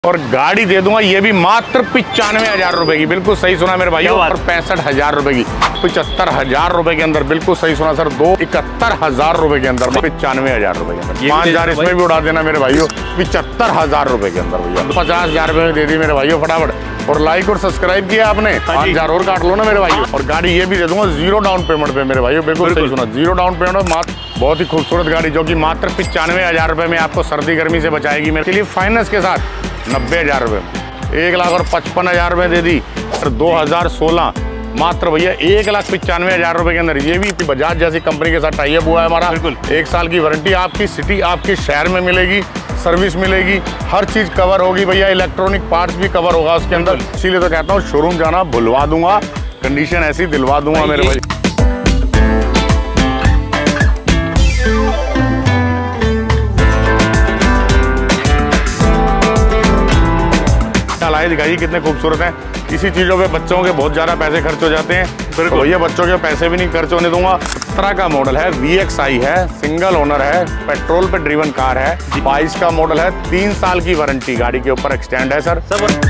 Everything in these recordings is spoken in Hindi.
और गाड़ी दे दूंगा ये भी मात्र 95,000 रुपए की। बिल्कुल सही सुना मेरे भाई, और 65,000 रुपए की। 75,000 रुपए के अंदर, बिल्कुल सही सुना सर। 71,000 रुपए के अंदर, 95,000 रुपए के अंदर। 5,000 इसमें भी उड़ा देना मेरे भाइयों। 75,000 रुपए के अंदर भैया। 50,000 रुपए में दे दी मेरे भाइयों फटाफट। और लाइक और सब्सक्राइब किया आपने, 5,000 और काट लो ना मेरे भाइयों। और गाड़ी ये भी दे दूंगा 0 डाउन पेमेंट पे मेरे भाइयों। बिल्कुल सही सुना, 0 डाउन पेमेंट मात्र। बहुत ही खूबसूरत गाड़ी जो कि मात्र 95,000 रुपए में आपको सर्दी गर्मी से बचाएगी। मेरे लिए फाइनेंस के साथ 90,000 रुपये, 1,55,000 रुपये दे दी सर। 2016 मात्र भैया 1,95,000 रुपये के अंदर। ये भी बजाज जैसी कंपनी के साथ टाई अप हुआ है हमारा। 1 साल की वारंटी आपकी सिटी, आपके शहर में मिलेगी, सर्विस मिलेगी, हर चीज कवर होगी भैया। इलेक्ट्रॉनिक पार्ट्स भी कवर होगा उसके अंदर। इसीलिए तो कहता हूँ शोरूम जाना भुलवा दूंगा, कंडीशन ऐसी दिलवा दूंगा मेरे भाई। दिखाइए कितने खूबसूरत हैं। इसी चीजों पे बच्चों के बहुत ज्यादा पैसे खर्च हो जाते हैं। तो भैया बच्चों के पैसे भी नहीं खर्च होने दूंगा। 17 का मॉडल है, VXI है, सिंगल ओनर है, पेट्रोल पे ड्रिवन कार है। 22 का मॉडल है, 3 साल की वारंटी गाड़ी के ऊपर एक्सटेंड है सर।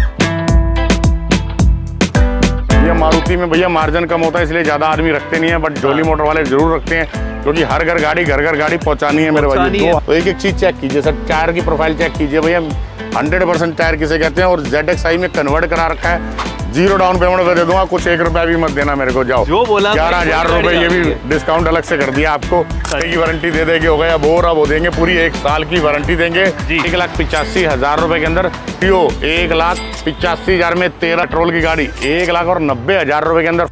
ये मारुति में भैया मार्जिन कम होता है इसलिए ज्यादा आदमी रखते नहीं है, बट जोली मोटर वाले जरूर रखते हैं, क्योंकि हर घर गाड़ी पहुंचानी है मेरे भाई। तो एक एक चीज चेक कीजिए सर, टायर की प्रोफाइल चेक कीजिए भैया। 100% टायर किसे कहते हैं, और ZXI में कन्वर्ट करा रखा है। 0 डाउन पेमेंट पे दे दूंगा, कुछ 1 रुपया भी मत देना मेरे को। जाओ जो बोला 11,000 रुपए ये भी डिस्काउंट अलग से कर दिया आपको। की वारंटी दे देंगे, हो गया अब वो देंगे पूरी 1 साल की वारंटी देंगे। 1,85,000 रुपए के अंदर 1,85,000 में 13 पेट्रोल की गाड़ी, 1,90,000 रुपए के अंदर।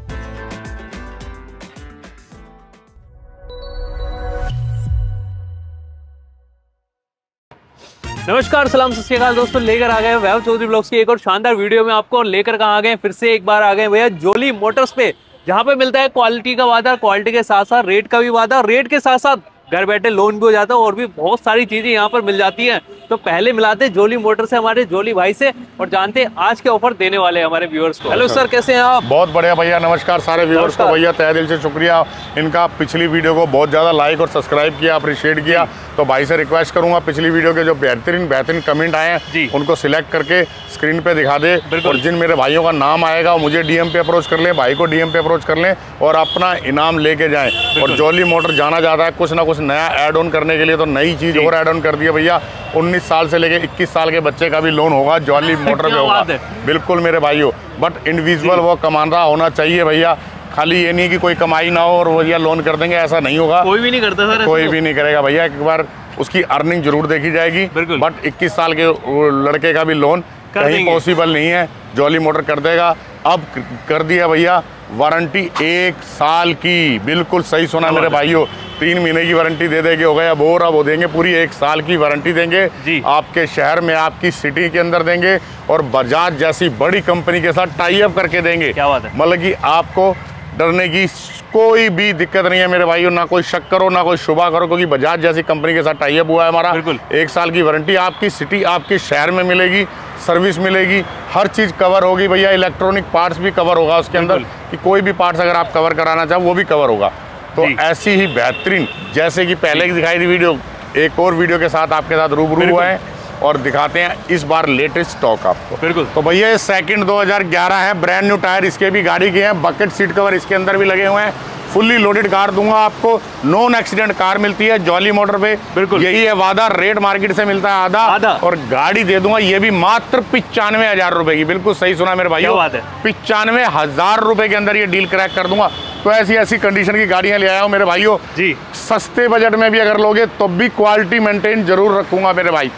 नमस्कार, सलाम, सत श्री अकाल दोस्तों। लेकर आ गए वैभव चौधरी ब्लॉग्स की एक और शानदार वीडियो में आपको। लेकर कहाँ आ गए, फिर से एक बार आ गए भैया जोली मोटर्स पे, जहाँ पे मिलता है क्वालिटी का वादा, क्वालिटी के साथ साथ रेट का भी वादा, रेट के साथ साथ घर बैठे लोन भी हो जाता है, और भी बहुत सारी चीजें यहाँ पर मिल जाती हैं। तो पहले मिलाते जोली मोटर से हमारे जोली भाई से, और जानते हैं आज के ऑफर देने वाले हमारे व्यूअर्स को। हेलो सर, कैसे हैं आप? बहुत बढ़िया भैया, नमस्कार सारे व्यूअर्स को भैया। तहे दिल से शुक्रिया इनका। पिछली वीडियो को बहुत ज्यादा लाइक और सब्सक्राइब किया, अप्रिशिएट किया। तो भाई से रिक्वेस्ट करूंगा पिछली वीडियो के जो बेहतरीन कमेंट आए हैं उनको सिलेक्ट करके स्क्रीन पे दिखा दे। और जिन मेरे भाइयों का नाम आएगा मुझे DM पे अप्रोच कर लें, भाई को DM पे अप्रोच कर लें और अपना इनाम लेके जाएं। और जोली मोटर जाना चाहता है कुछ ना कुछ नया ऐड ऑन करने के लिए, तो नई चीज और ऐड ऑन कर दिया भैया। 19 साल से लेके 21 साल के बच्चे का भी लोन होगा, जोली मोटर पे होगा। बिल्कुल मेरे भाइयों, बट इंडिविजुअल वो कमाना होना चाहिए भैया। खाली ये नहीं कि कोई कमाई ना हो और भैया लोन कर देंगे, ऐसा नहीं होगा। कोई भी नहीं करता सर, कोई भी नहीं करेगा भैया। एक बार उसकी अर्निंग जरूर देखी जाएगी, बट 21 साल के लड़के का भी लोन कहीं पॉसिबल नहीं है, जोली मोटर कर देगा। अब कर दिया भैया वारंटी 1 साल की। बिल्कुल सही सुना मेरे भाइयों, 3 महीने की वारंटी दे देंगे, हो गया बोर। अब वो देंगे पूरी 1 साल की वारंटी देंगे आपके शहर में, आपकी सिटी के अंदर देंगे, और बजाज जैसी बड़ी कंपनी के साथ टाई अप करके देंगे। क्या बात है। मतलब कि आपको डरने की कोई भी दिक्कत नहीं है मेरे भाइयों, ना कोई शक करो ना कोई शुबा करो, क्योंकि बजाज जैसी कंपनी के साथ टाई अप हुआ है हमारा। 1 साल की वारंटी आपकी सिटी, आपके शहर में मिलेगी, सर्विस मिलेगी, हर चीज कवर होगी भैया। इलेक्ट्रॉनिक पार्ट्स भी कवर होगा उसके अंदर, कि कोई भी पार्ट्स अगर आप कवर कराना चाहो वो भी कवर होगा। तो ऐसी ही बेहतरीन, जैसे कि पहले की दिखाई थी वीडियो, एक और वीडियो के साथ आपके साथ रूबरू हुआ है और दिखाते हैं इस बार लेटेस्ट स्टॉक आपको। बिल्कुल। तो भैया ये सेकंड 2011 है, ब्रांड न्यू टायर इसके भी गाड़ी के हैं, बकेट सीट कवर इसके अंदर भी लगे हुए हैं। फुल्ली लोडेड कार दूंगा आपको, नॉन एक्सीडेंट कार मिलती है जोली मोटर पे। बिल्कुल यही है वादा, रेट मार्केट से मिलता है आधा। और गाड़ी दे दूंगा ये भी मात्र 95,000 रुपए की। बिल्कुल सही सुना मेरे भाई, 95,000 रुपए के अंदर ये डील क्रैक कर दूंगा। तो ऐसी कंडीशन की गाड़ियां ले आया हूँ मेरे भाइयों जी। सस्ते बजट में भी अगर लोगे तो भी क्वालिटी मेंटेन जरूर रखूंगा मेरे भाई।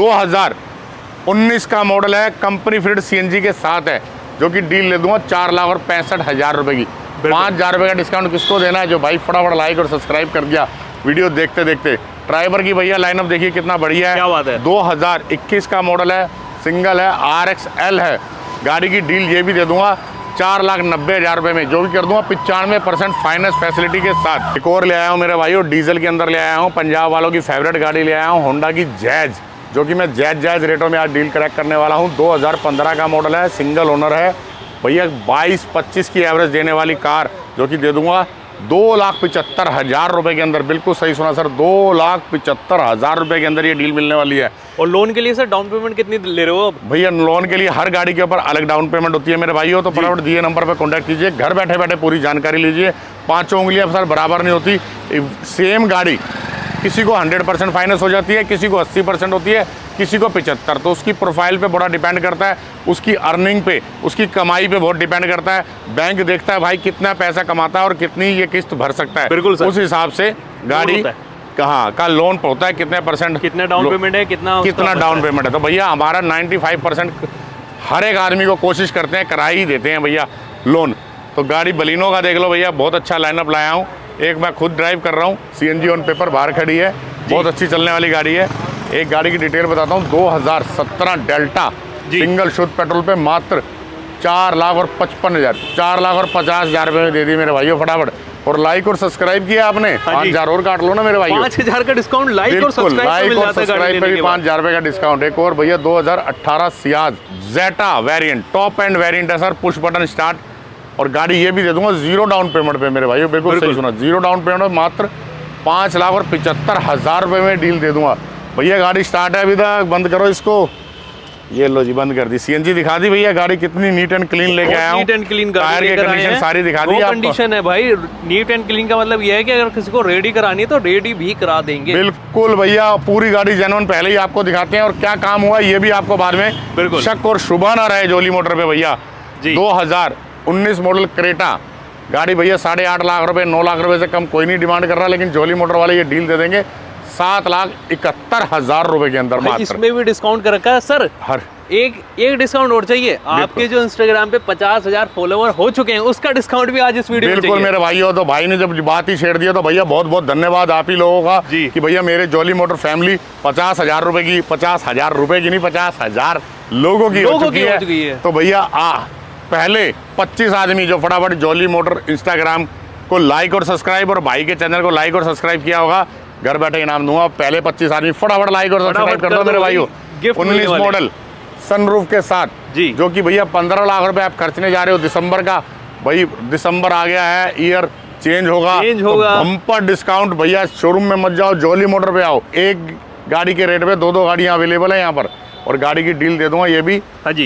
2019 का मॉडल है, कंपनी फिटेड CNG के साथ है, जो कि डील ले दूंगा 4,65,000 रुपए की। 5,000 रुपए का डिस्काउंट किसको देना है? जो भाई फटाफट लाइक और सब्सक्राइब कर दिया वीडियो देखते देखते। ड्राइवर की भैया लाइनअप देखिए कितना बढ़िया है। क्या बात है। 2021 का मॉडल है, सिंगल है, RXL है। गाड़ी की डील ये भी दे दूंगा 4,90,000 रुपए में, जो भी कर दूंगा 95% फाइनेंस फैसिलिटी के साथ। एक और ले आया हूँ मेरे भाइयों, डीजल के अंदर ले आया हूँ, पंजाब वालों की फेवरेट गाड़ी ले आया हूँ, होंडा की जैज, जो कि मैं जायज़ रेटों में आज डील क्रैक करने वाला हूँ। 2015 का मॉडल है, सिंगल ओनर है भैया। 22-25 की एवरेज देने वाली कार, जो कि दे दूंगा 2,75,000 रुपए के अंदर, बिल्कुल सही सुना सर, 2,75,000 रुपए के अंदर ये डील मिलने वाली है। और लोन के लिए सर डाउन पेमेंट कितनी ले रहे हो अब? भैया लोन के लिए हर गाड़ी के ऊपर अलग डाउन पेमेंट होती है मेरे भाइयों, तो फटाफट दिए नंबर पर कॉन्टैक्ट कीजिए, घर बैठे बैठे पूरी जानकारी लीजिए। पांचों उंगलियां सर बराबर नहीं होती, सेम गाड़ी किसी को 100% फाइनेंस हो जाती है, किसी को 80% होती है, किसी को 75। तो उसकी प्रोफाइल पे बड़ा डिपेंड करता है, उसकी अर्निंग पे, उसकी कमाई पे बहुत डिपेंड करता है। बैंक देखता है भाई कितना पैसा कमाता है और कितनी ये किस्त भर सकता है, बिल्कुल सर। उस हिसाब से गाड़ी कहाँ का लोन होता है, कितने परसेंट, कितना डाउन पेमेंट है, कितना डाउन पेमेंट है। तो भैया हमारा 95% हर एक आदमी को कोशिश करते हैं, करा ही देते हैं भैया लोन। तो गाड़ी बलिनो का देख लो भैया, बहुत अच्छा लाइनअप लाया हूँ। एक मैं खुद ड्राइव कर रहा हूँ, CNG ऑन पेपर बाहर खड़ी है, बहुत अच्छी चलने वाली गाड़ी है। एक गाड़ी की डिटेल बताता हूँ, 2017 डेल्टा सिंगल शुद्ध पेट्रोल पे मात्र 4,55,000, 4,50,000 रुपये में दे दी मेरे भाइयों फटाफट। और लाइक और सब्सक्राइब किया आपने, 5,000 और काट लो ना मेरे भाई, 5,000 का डिस्काउंट लाइक और सब्सक्राइब पे भी 5,000 रुपये का डिस्काउंट। एक और भैया 2018 Ciaz Zeta variant, top end variant है सर, पुश बटन स्टार्ट। और गाड़ी ये भी दे दूंगा 0 डाउन पेमेंट पे मेरे भाई, बिल्कुल सही सुना, 0 डाउन पेमेंट में मात्र 5,75,000 रुपये में डील दे दूंगा भैया। गाड़ी स्टार्ट है अभी तक, बंद करो इसको, ये लो जी बंद कर दी। CNG दिखा दी भैया, गाड़ी कितनी नीट एंड क्लीन लेके आया हूं, नीट एंड क्लीन टायर की कंडीशन सारी दिखा दी आपको। कंडीशन है भाई, नीट एंड क्लीन का मतलब ये है कि अगर किसी को रेडी करानी है तो रेडी भी करा देंगे। बिल्कुल भैया, पूरी गाड़ी जेन्युइन पहले ही आपको दिखाते हैं, और क्या काम हुआ ये भी आपको बाद में बिल्कुल शक और शुबा ना रहे जोली मोटर पे भैया। 2019 मॉडल क्रेटा गाड़ी भैया, 8.5 लाख रुपए, 9 लाख रुपए से कम कोई नहीं डिमांड कर रहा, लेकिन जोली मोटर वाले ये डील दे देंगे 7,71,000 रुपए के अंदर मात्र। इसमें भी डिस्काउंट कर रखा है सर, हर एक डिस्काउंट और चाहिए आपके, जो इंस्टाग्राम पे 50,000 फॉलोवर हो चुके हैं, उसका डिस्काउंट भी आज इस वीडियो में। बिल्कुल मेरे भाइयों, तो भाई ने जब बात ही छेड़ दिया तो भैया बहुत बहुत धन्यवाद आप ही लोगों का कि भैया मेरे जोली मोटर फैमिली 50,000 रुपए की, 50,000 रुपए की नहीं, 50,000 लोगों की हो चुकी है। तो भैया पहले 25 आदमी जो फटाफट जोली मोटर इंस्टाग्राम को लाइक और सब्सक्राइब, और भाई के चैनल को लाइक और सब्सक्राइब किया होगा, घर बैठे इनाम दूंगा। पहले 25 आदमी फटाफट लाइक और सब्सक्राइब कर दो मेरे भाइयों। 19 मॉडल सनरूफ के साथ जी, जो कि भैया 15 लाख रुपए आप खर्चने जा रहे हो दिसंबर का, भाई दिसंबर आ गया है, ईयर चेंज होगा, तो बम्पर डिस्काउंट भैया। शोरूम में मत जाओ, जोली मोटर पे आओ, एक गाड़ी के रेट पे 2 गाड़ियां अवेलेबल है यहाँ पर, और गाड़ी की डील दे दूंगा ये भी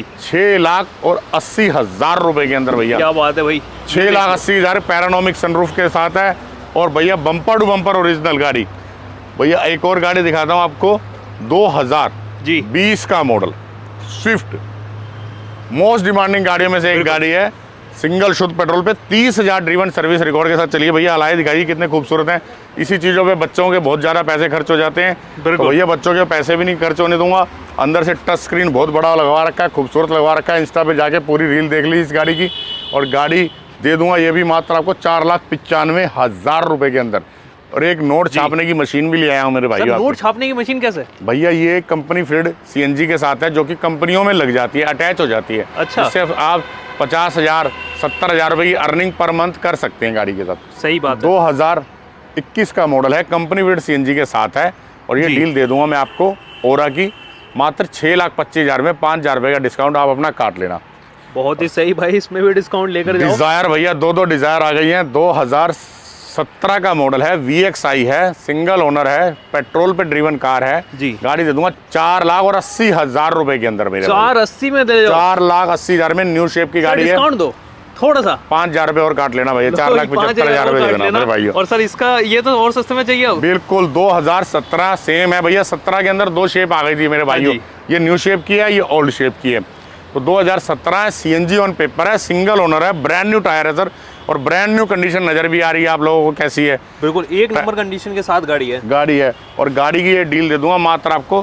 6,80,000 रुपए के अंदर भैया। क्या बात है भाई, 6,80,000 पैरानोमिक सनरूफ के साथ है, और भैया बम्पर टू बम्पर ओरिजिनल गाड़ी। भैया एक और गाड़ी दिखाता हूँ आपको, 2020 का मॉडल स्विफ्ट, मोस्ट डिमांडिंग गाड़ियों में से एक गाड़ी है, सिंगल शुद्ध पेट्रोल पे 30,000 ड्रीवन सर्विस रिकॉर्ड के साथ चलिए भैया। अलाए दिखाइए कितने खूबसूरत हैं। इसी चीज़ों पे बच्चों के बहुत ज़्यादा पैसे खर्च हो जाते हैं, तो भैया बच्चों के पैसे भी नहीं खर्च होने दूंगा। अंदर से टच स्क्रीन बहुत बड़ा लगवा रखा है, खूबसूरत लगवा रखा है। इंस्टा पे जाके पूरी रील देख ली इस गाड़ी की, और गाड़ी दे दूंगा ये भी मात्र आपको 4,95,000 रुपए के अंदर। और एक नोट छापने की मशीन भी ले आया हूँ मेरे भाई। नोट छापने की मशीन कैसे भैया? ये कंपनी फिट CNG के साथ है, जो कि कंपनियों में लग जाती है, अटैच हो जाती है। अच्छा। इससे आप 50,000 70,000 रुपए की अर्निंग पर मंथ कर सकते हैं गाड़ी के साथ। सही बात है। 2021 का मॉडल है, कंपनी फिट CNG के साथ है, और ये डील दे दूंगा मैं आपको ओरा की मात्र 6,25,000 में, 5,000 रुपए का डिस्काउंट आप अपना काट लेना। बहुत ही सही भाई, इसमें भी डिस्काउंट लेकर जाओ। डिजायर भैया 2 डिजायर आ गई हैं। 2017 का मॉडल है, VXI है, सिंगल ओनर है, पेट्रोल पे ड्रीवन कार है जी। गाड़ी दे दूंगा 4,80,000 रुपए के अंदर मेरे। 4,80 में दे दो। 4,80,000 में न्यू शेप की गाड़ी है। डिस्काउंट दो थोड़ा सा, 5,000 रुपए और काट लेना भैया, 4,75,000 रुपए देना मेरे भाई। और सर इसका ये तो और सस्ते में चाहिए। बिल्कुल 2017 सेम है भैया। 17 के अंदर 2 शेप आ गई थी मेरे भाइयों, ये न्यू शेप की है, ये ओल्ड शेप की है। तो 2017 है, CNG ऑन पेपर है, सिंगल ओनर है, ब्रांड न्यू टायर है सर, और ब्रांड न्यू कंडीशन नजर भी आ रही है आप लोगों को कैसी है। बिल्कुल एक नंबर कंडीशन के साथ गाड़ी है। और गाड़ी की ये डील दे दूंगा मात्र आपको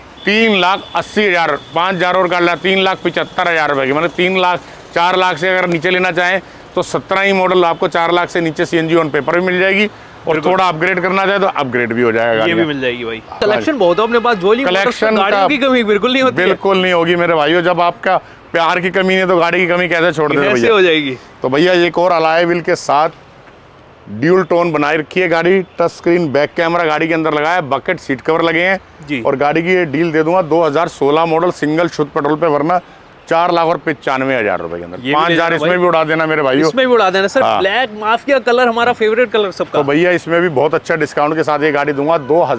3,80,000, 5,000 और कर ला, 3,75,000 रुपए की, मतलब 4 लाख से अगर नीचे लेना चाहें तो 17 ही मॉडल आपको 4 लाख से नीचे CNG ऑन पेपर भी मिल जाएगी, और थोड़ा अपग्रेड करना चाहे तो अपग्रेड भी हो जाएगा, ये भी मिल जाएगी भाई। कलेक्शन बहुत है अपने पास, जोली कलेक्शन की कमी बिल्कुल नहीं होती, बिल्कुल नहीं होगी मेरे भाइयों। जब आपका प्यार की कमी है तो गाड़ी की कमी कैसे छोड़ देते भैया, हो जाएगी। तो भैया एक और अलॉय व्हील के साथ ड्यूल टोन बनाई रखी है गाड़ी, टच स्क्रीन बैक कैमरा गाड़ी के अंदर लगा है, बकेट सीट कवर लगे हैं जी। और गाड़ी की ये डील दे दूंगा 2016 मॉडल सिंगल शुद्ध पेट्रोल पे, वरना 4,95,000 रुपए के अंदर। 5,000 इसमें भी उड़ा देना मेरे भाई, इसमें भी उड़ा देना सर। ब्लैक माफिया कलर हमारा फेवरेट कलर सबका। तो भैया इसमें भी बहुत अच्छा डिस्काउंट के साथ ये गाड़ी दूंगा।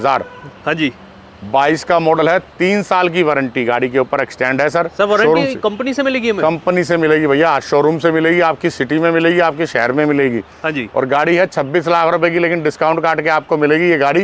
2022 का मॉडल है, 3 साल की वारंटी गाड़ी के ऊपर एक्सटेंड है सर। वारंटी कंपनी से मिलेगी हमें? कंपनी से मिलेगी भैया, शोरूम से मिलेगी, आपकी सिटी में मिलेगी, आपके शहर में मिलेगी। हाँ जी। और गाड़ी है 26 लाख रुपए की, लेकिन डिस्काउंट काट के आपको मिलेगी ये गाड़ी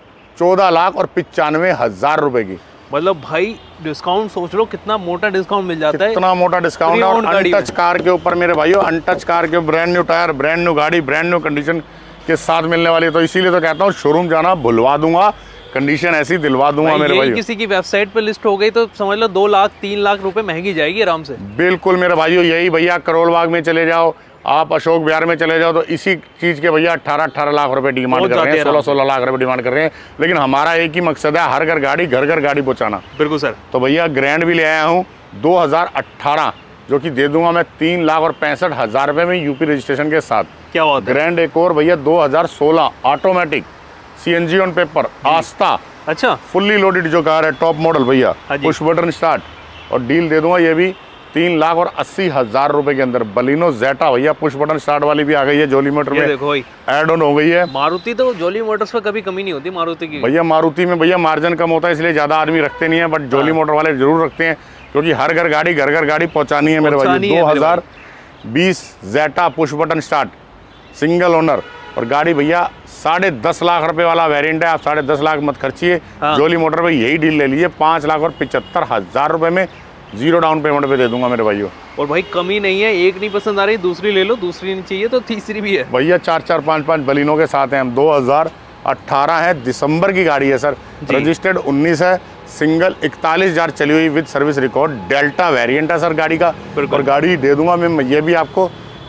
14,95,000 रुपए की। मतलब भाई डिस्काउंट सोच लो कितना मोटा डिस्काउंट मिल जाता है, कितना मोटा डिस्काउंट है। और अनटच कार के ऊपर मेरे भाइयों, अनटच कार के brand new tyre, brand new गाड़ी, ब्रांड न्यू कंडीशन के साथ मिलने वाली है। तो इसीलिए तो कहता हूँ शोरूम जाना भुलवा दूंगा, कंडीशन ऐसी दिलवा दूंगा मेरे भाई। किसी की वेबसाइट पे लिस्ट हो गई तो समझ लो 2 लाख 3 लाख रुपए महंगी जाएगी आराम से। बिल्कुल मेरे भाइयों, यही भैया करोल बाग में चले जाओ, आप अशोक विहार में चले जाओ, तो इसी चीज के भैया 18 लाख रुपए डिमांड कर रहे हैं, 16 लाख रुपए डिमांड कर रहे हैं। लेकिन हमारा एक ही मकसद है, हर घर गाड़ी, घर घर गाड़ी पहुंचाना। बिल्कुल सर। तो भैया ग्रैंड भी ले आया हूँ 2018, जो कि दे दूंगा मैं 3,65,000 रुपए में यूपी रजिस्ट्रेशन के साथ। क्या बात है। ग्रैंड एक और भैया 2016 ऑटोमेटिक CNG ऑन पेपर आस्था, अच्छा फुल्ली लोडेड जो कार है, टॉप मॉडल भैया, पुश बटन स्टार्ट, और डील दे दूंगा ये भी 3,80,000 रुपए के अंदर। बलिनो जेटा भैया, पुश बटन स्टार्ट वाली भी आ गई है, जोली मोटर में देखो भाई एड ऑन हो गई है। मारुति तो जोली मोटर्स पे कभी कमी नहीं होती मारुति की भैया। मारुति में भैया मार्जिन कम होता है, इसलिए ज्यादा आदमी रखते नहीं है, बट जोली मोटर वाले जरूर रखते हैं, क्योंकि हर घर गाड़ी, घर घर गाड़ी पहुंचानी है मेरे भाई। 2020 Zeta push button start, single owner, और गाड़ी भैया 10.5 लाख रुपए वाला वेरिएंट है। आप 10.5 लाख मत खर्चिए, जोली मोटर पे यही डील ले लीजिए, 5,75,000 रुपए में 0 डाउन पेमेंट पे दे दूंगा मेरे भाइयों। और भाई कमी नहीं है, एक नहीं पसंद आ रही दूसरी ले लो, दूसरी नहीं चाहिए तो तीसरी भी है भैया। 4-4, 5-5 बलिनों के साथ हैं हम। 2018 है, दिसंबर की गाड़ी है सर, रजिस्टर्ड 19 है, सिंगल 41,000 चली हुई with service record, Delta variant है सर गाड़ी का। और गाड़ी दे दूंगा मैं ये भी आपको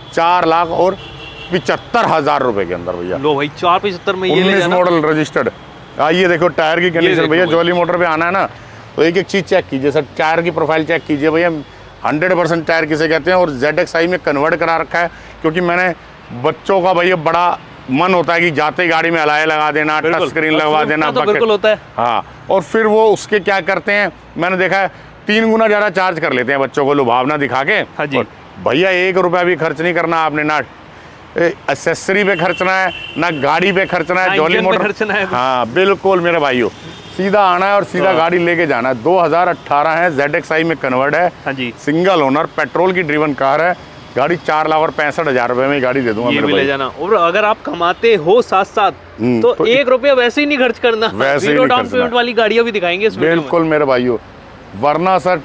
4,75,000 रुपए के अंदर भैया। लो भाई 4,75 में ये ले 19 मॉडल रजिस्टर्ड। आइए देखो टायर की कंडीशन भैया, जोली मोटर पे आना है ना, तो एक एक चीज चेक कीजिए सर, टायर की प्रोफाइल चेक कीजिए भैया। 100% टायर किसे कहते हैं, और ZXi में कन्वर्ट करा रखा है, क्योंकि मैंने बच्चों का भैया बड़ा मन होता है कि जाते ही गाड़ी में अलाय लगा देना, टच स्क्रीन लगवा देना, तो बिल्कुल होता है। हाँ, और फिर वो उसके क्या करते हैं, मैंने देखा है 3 गुना ज्यादा चार्ज कर लेते हैं बच्चों को लुभावना दिखा के। हाँ जी। भैया 1 रुपया भी खर्च नहीं करना आपने, ना एक्सेसरी पे खर्चना है, ना गाड़ी पे खर्चना है, जोली मोटर खर्चना है। हाँ बिल्कुल मेरे भाइयों, सीधा आना है और सीधा गाड़ी लेके जाना है। 2018 है, ZXi में कन्वर्ट है। हाँ जी। सिंगल ओनर पेट्रोल की ड्रिवन कार है, गाड़ी 4,65,000 रुपए में गाड़ी दे दूंगा ये मेरे भी भाई। ले जाना। और अगर आप कमाते हो साथ साथ तो 1 रुपया वैसे ही नहीं खर्च करना, वैसे 0 डाउन पेमेंट वाली गाड़ियां भी दिखाएंगे इस वीडियो में। बिल्कुल मेरे भाइयों, वरना सर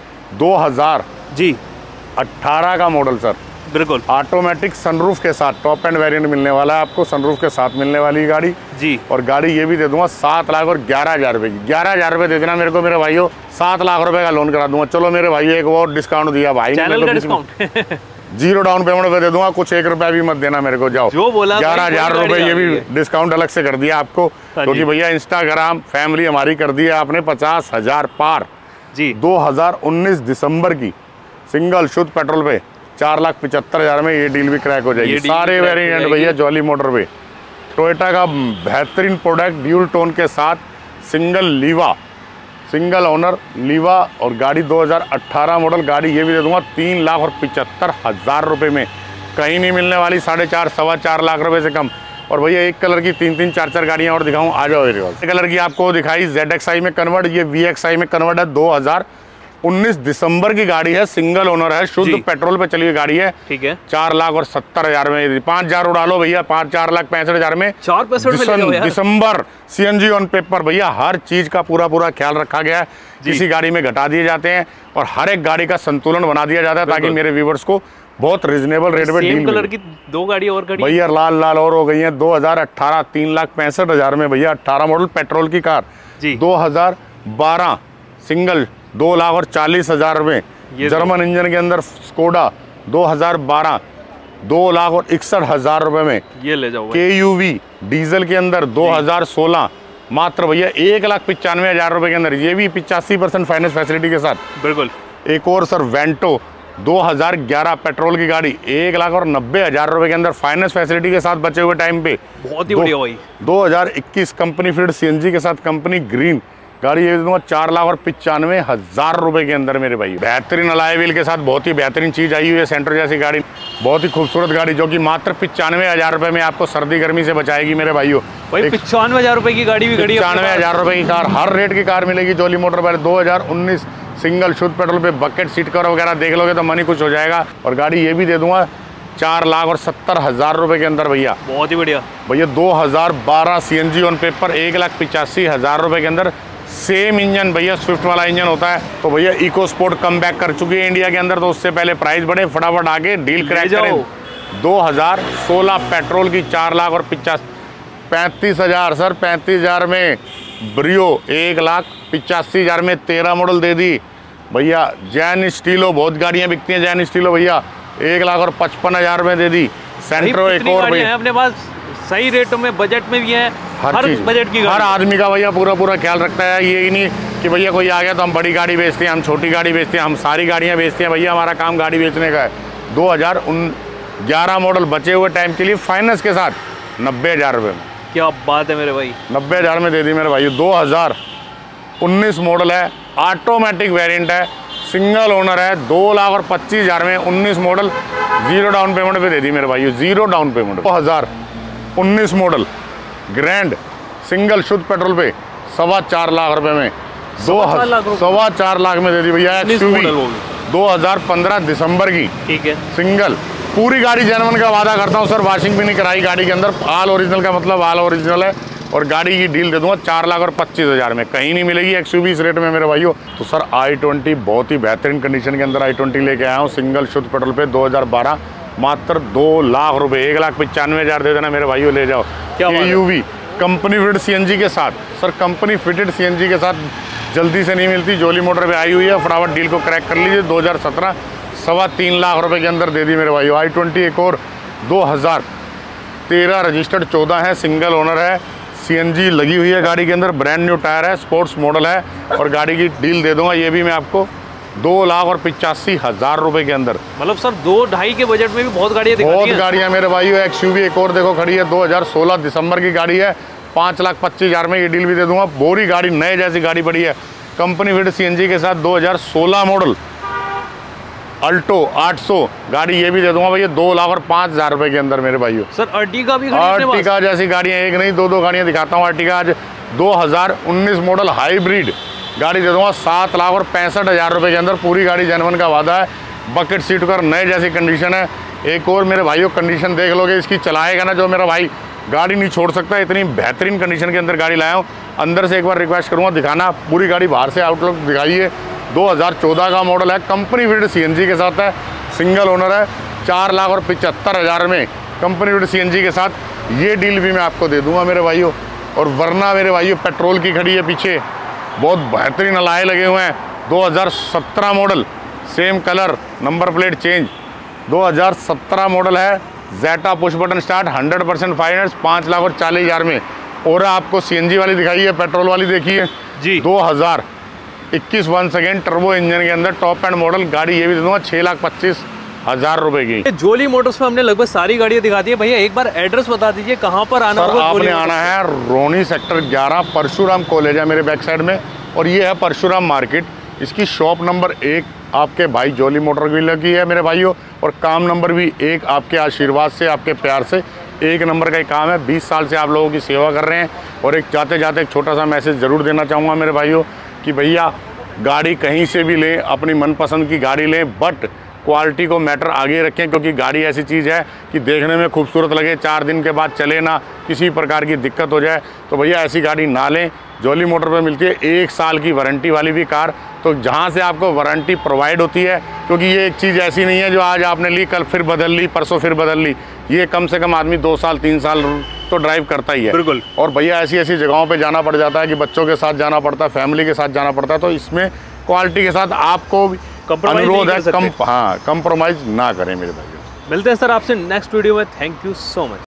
2018 का मॉडल सर, बिल्कुल ऑटोमेटिक सनरूफ के साथ टॉप एंड वेरिएंट मिलने वाला है आपको, सनरूफ के साथ मिलने वाली गाड़ी जी। और गाड़ी ये भी दे दूंगा 7,11,000 रुपए की। 11,000 रुपए दे देना मेरे को मेरे भाइयों, 7 लाख रुपए का लोन करा दूंगा। चलो मेरे भाइयों एक और डिस्काउंट दिया भाई, चैनल का डिस्काउंट 0 डाउन पेमेंट पे दे दूंगा, कुछ 1 रुपया भी मत देना मेरे को। जाओ जो बोला 11,000 रुपए ये भी डिस्काउंट अलग से कर दिया आपको, क्योंकि भैया इंस्टाग्राम फैमिली हमारी कर दी है आपने 50,000 पार जी। 2019 दिसंबर की सिंगल शुद्ध पेट्रोल पे 4,75,000 में ये डील भी क्रैक हो जाएगी। सारे वेरिएंट भैया जोली मोटर पे। टोयोटा का बेहतरीन प्रोडक्ट ड्यूल टोन के साथ, single Liva, single owner Liva, और गाड़ी 2018 मॉडल। गाड़ी ये भी दे दूंगा 3,75,000 रुपए में, कहीं नहीं मिलने वाली। 4.5 सवा 4 लाख रुपए से कम। और भैया एक कलर की 3-3 4-4 गाड़ियां और दिखाऊं, आ जाओ। एक कलर की आपको दिखाई ZXi में कन्वर्ट, ये VXi में कन्वर्ट है। 2019 दिसंबर की गाड़ी है, सिंगल ओनर है, शुद्ध पेट्रोल पे चली हुई गाड़ी है। ठीक है। 4,70,000 में, 5,000 उड़ा लो भैया, 4,65,000 में। 4,65,000 दिसंबर CNG ऑन पेपर भैया, हर चीज का पूरा ख्याल रखा गया है। किसी गाड़ी में घटा दिए जाते हैं और हर एक गाड़ी का संतुलन बना दिया जाता है, ताकि मेरे व्यूवर्स को बहुत रिजनेबल रेट में डील कलर की 2 गाड़ी और गाड़ी भैया लाल लाल और हो गई हैं। 2018 3,65,000 में भैया, 18 मॉडल पेट्रोल की कार जी। 2012 सिंगल 2,40,000 में, जर्मन इंजन के अंदर स्कोडा 2012 2,61,000 रुपए में। ये ले जाओ। KUV डीजल के अंदर 2016 मात्र भैया 1,95,000 रुपए के अंदर, ये भी 85% फाइनेंस फैसिलिटी के साथ। बिल्कुल। एक और सर वेंटो 2011 पेट्रोल की गाड़ी 1,90,000 रुपए के अंदर, फाइनेंस फैसिलिटी के साथ बचे हुए टाइम पे। बहुत ही बढ़िया भाई। 2021 कंपनी फिट CNG के साथ कंपनी ग्रीन गाड़ी ये दूंगा 4,95,000 रुपए के अंदर मेरे भाई। बेहतरीन अलॉय व्हील के साथ बहुत ही बेहतरीन चीज़ आई हुई है सेंट्रो जैसी गाड़ी, बहुत ही खूबसूरत गाड़ी जो कि मात्र 95,000 रुपए में आपको सर्दी गर्मी से बचाएगी मेरे भाइयों। भाई 95,000 रुपए की गाड़ी भी खड़ी है, 95,000 रुपए की कार, हर रेट की कार मिलेगी जोली मोटर पर। 2019 सिंगल शुद्ध पेट्रोल पे बकेट सीट कवर वगैरह देख लोगे तो मन ही कुछ हो जाएगा। और गाड़ी ये भी दे दूंगा 4,70,000 रुपए के अंदर भैया, बहुत ही बढ़िया भैया। 2012 CNG ऑन पेपर 1,85,000 रुपए के अंदर, सेम इंजन भैया, स्विफ्ट वाला इंजन होता है। तो भैया इको स्पोर्ट कम बैक कर चुकी है इंडिया के अंदर, तो उससे पहले प्राइस बढ़े, फटाफट आगे डील क्रैक करें। 2016 पेट्रोल की 4,35,000 सर, 35,000 में ब्रियो 1,85,000 में 13 मॉडल दे दी भैया। जैन स्टीलो, बहुत गाड़ियां बिकती हैं जैन स्टीलो भैया, 1,55,000 में दे दी। सेंट्रो एक और भैया अपने पास सही रेटों में, बजट में भी है, हर बजट की हर आदमी का भैया पूरा ख्याल रखता है। ये ही नहीं कि भैया कोई आ गया तो हम बड़ी गाड़ी बेचते हैं, हम छोटी गाड़ी बेचते हैं, हम सारी गाड़ियां बेचते हैं भैया। हमारा काम गाड़ी बेचने का है। 2011 मॉडल बचे हुए टाइम के लिए फाइनेंस के साथ 90,000 रुपये में। क्या बात है मेरे भाई, 90,000 में दे दी मेरे भाई। 2019 मॉडल है, ऑटोमेटिक वेरिएंट है, सिंगल ओनर है, 2,25,000 में 19 मॉडल, 0 डाउन पेमेंट पे दे दी मेरे भाई, 0 down payment. 2019 model grand single शुद्ध पेट्रोल पे 4.25 लाख रुपए में, 4.25 लाख में दे दी भैया। XUV 2015 दिसंबर की, ठीक है, सिंगल। पूरी गाड़ी जेन्युइन का वादा करता हूँ सर, वॉशिंग भी नहीं कराई गाड़ी के अंदर, ऑल ओरिजिनल का मतलब ऑल ओरिजिनल है। और गाड़ी की डील दे दूंगा 4,25,000 में, कहीं नहीं मिलेगी XUV इस रेट में मेरे भाइयों। तो सर i20 बहुत ही बेहतरीन कंडीशन के अंदर i20 लेके आया हूँ, सिंगल शुद्ध पेट्रोल पे 2012, मात्र 2 लाख रुपए, 1,95,000 दे देना मेरे भाइयों, ले जाओ। KUV कंपनी फिटेड CNG के साथ सर, कंपनी फिटेड CNG के साथ जल्दी से नहीं मिलती, जोली मोटर पे आई हुई है, फटाफट डील को क्रैक कर लीजिए। 2017 3.25 लाख रुपए के अंदर दे दी मेरे भाइयों। i20 एक और 2013 रजिस्टर्ड 14 है, सिंगल ओनर है, CNG लगी हुई है गाड़ी के अंदर, ब्रांड न्यू टायर है, स्पोर्ट्स मॉडल है। और गाड़ी की डील दे दूंगा ये भी मैं आपको 2,85,000 रुपए के अंदर। मतलब सर 2-2.5 के बजट में भी बहुत गाड़ियाँ दिखाई हैं। बहुत गाड़ियाँ मेरे भाइयों। XUV एक और देखो खड़ी है, 2016 दिसंबर की गाड़ी है, 5,25,000 में ये डील भी दे दूंगा। बोरी गाड़ी, नए जैसी गाड़ी पड़ी है, कंपनी फिट CNG के साथ, 2016 मॉडल अल्टो 800 गाड़ी ये भी दे दूंगा भैया, 2,05,000 रुपए के अंदर मेरे भाइयों। सर अर्टिगा भी, अर्टिगा जैसी गाड़ियाँ एक नहीं दो गाड़ियाँ दिखाता हूँ। अर्टिगा आज 2019 मॉडल हाइब्रिड गाड़ी दे दूंगा 7,65,000 रुपए के अंदर, पूरी गाड़ी जेन्युइन का वादा है, बकेट सीट कर नए जैसी कंडीशन है। एक और मेरे भाइयों कंडीशन देख लोगे इसकी, चलाएगा ना जो मेरा भाई गाड़ी नहीं छोड़ सकता, इतनी बेहतरीन कंडीशन के अंदर गाड़ी लाया हूँ। अंदर से एक बार रिक्वेस्ट करूँगा दिखाना, पूरी गाड़ी बाहर से आउटलुक दिखाइए। 2014 का मॉडल है, कंपनी फिटेड CNG के साथ है, सिंगल ओनर है, 4,75,000 में कंपनी फिटेड CNG के साथ ये डील भी मैं आपको दे दूंगा मेरे भाइयों। और वरना मेरे भाइयों पेट्रोल की खड़ी है पीछे, बहुत बेहतरीन अलॉय लगे हुए हैं, 2017 model, same colour, number plate change, 2017 model है, zeta push button start, 100% finance, 5,40,000 में। और आपको CNG वाली दिखाई है, पेट्रोल वाली देखिए जी, 2021 वन सेकेंड टर्बो इंजन के अंदर, टॉप एंड मॉडल गाड़ी ये भी दे दूंगा 6,25,000 रुपए की। जोली मोटर्स में हमने लगभग सारी गाड़ियाँ दिखा दी है भैया, एक बार एड्रेस बता दीजिए कहाँ पर आना होगा। आपने आना है रोनी सेक्टर 11, परशुराम कॉलेज है मेरे बैक साइड में, और ये है परशुराम मार्केट। इसकी शॉप नंबर 1 आपके भाई जोली मोटर व्हीलर की है मेरे भाइयों, और काम नंबर भी 1 आपके आशीर्वाद से, आपके प्यार से 1 नंबर का ही काम है। 20 साल से आप लोगों की सेवा कर रहे हैं। और एक जाते जाते एक छोटा सा मैसेज ज़रूर देना चाहूँगा मेरे भाइयों कि भैया गाड़ी कहीं से भी लें, अपनी मनपसंद की गाड़ी लें, बट क्वालिटी को मैटर आगे रखें, क्योंकि गाड़ी ऐसी चीज़ है कि देखने में खूबसूरत लगे, 4 दिन के बाद चले ना, किसी प्रकार की दिक्कत हो जाए, तो भैया ऐसी गाड़ी ना लें। जोली मोटर पे मिलती है 1 साल की वारंटी वाली भी कार, तो जहाँ से आपको वारंटी प्रोवाइड होती है, क्योंकि ये एक चीज़ ऐसी नहीं है जो आज आपने ली कल फिर बदल ली, परसों फिर बदल ली। ये कम से कम आदमी 2 साल 3 साल तो ड्राइव करता ही है। बिल्कुल। और भैया ऐसी ऐसी जगहों पे जाना पड़ जाता है कि बच्चों के साथ जाना पड़ता है, फैमिली के साथ जाना पड़ता है, तो इसमें क्वालिटी के साथ आपको अनुरोध है कंप्रोमाइज़ ना करें मेरे भाई। मिलते हैं सर आपसे नेक्स्ट वीडियो में। Thank you so much.